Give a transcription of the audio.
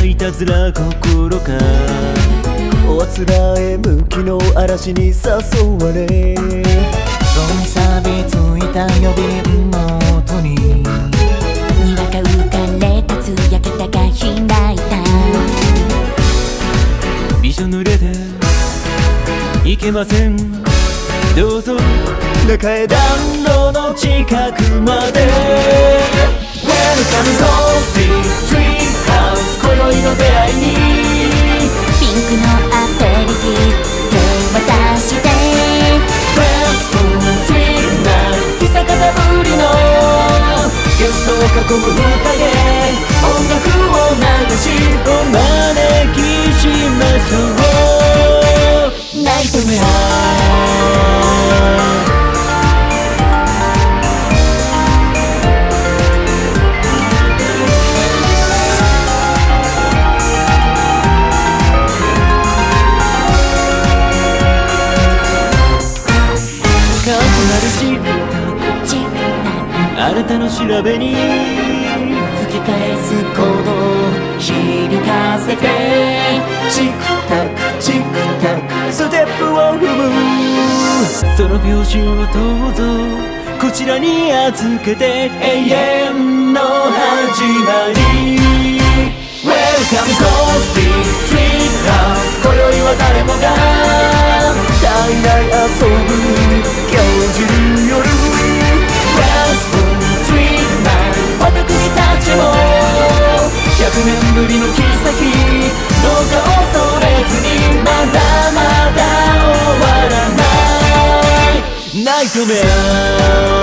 いたずら心かおあつらえ向きの嵐に誘われゴミ錆びついた呼び鈴の音ににわか浮かれたつやけたが開いたびしょ濡れていけませんどうぞ中へ暖炉の近くまで Welcome Ghostic Treat House 今宵の出会いにピンクのアペリティ手渡して Fast Treat Night 久方ぶりのゲストを囲む中で音楽を流しお招きしましょうナイトメアあなたの調べに吹き返す鼓動を響かせてチクタクチクタクステップを踏むその拍子をどうぞこちらに預けて永遠の始まり Welcome Ghostic Treat House 今宵は誰もが体内遊ぶ今日中夜私たちも100年ぶりの奇跡どうか恐れずにまだまだ終わらないナイトメア